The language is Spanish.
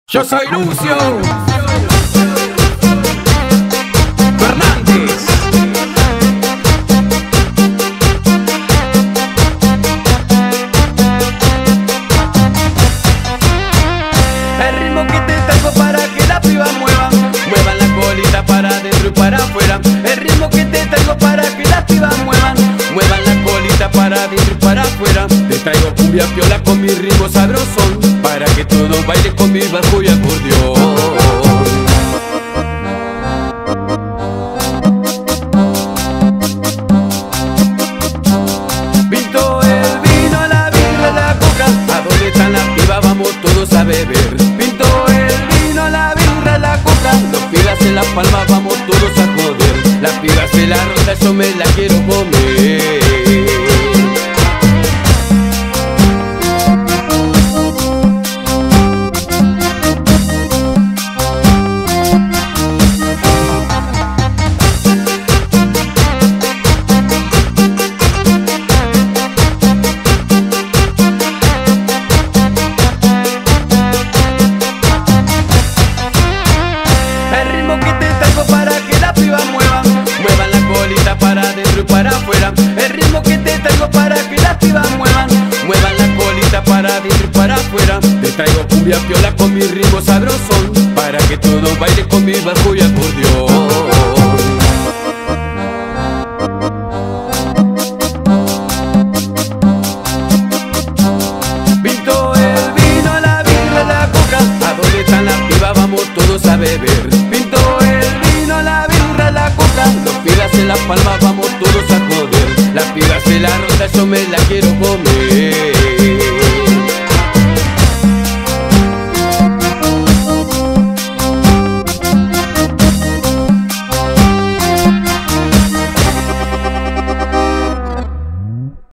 Yo soy Lucio Fernández. El ritmo que te traigo para que las pibas muevan la colita para adentro y para afuera. El ritmo que te traigo para que las pibas muevan la colita para adentro y para afuera. Te traigo cumbia piola con mi ritmo sabrosón, para que todos bailen con mi bajo y acordeón. Pinto el vino, la birra, la coca, ¿a dónde están las pibas? Vamos todos a beber. Pinto el vino, la birra, la coca, los pibas en las palmas, vamos todos a joder. Las pibas en la ronda, yo me la quiero comer. Para adentro y para afuera. El ritmo que te traigo para que las pibas muevan la colita para adentro y para afuera. Te traigo cumbia piola con mi ritmo sabrosón, para que todos bailen con mi bajo y acordeón. Pinto el vino, la birra, la coca, ¿a dónde están las pibas? Vamos todos a beber. Pinto el vino, la birra, la coca, los pibas en las palmas, vamos todos a joder. Las pibas en la ronda, yo me la quiero comer.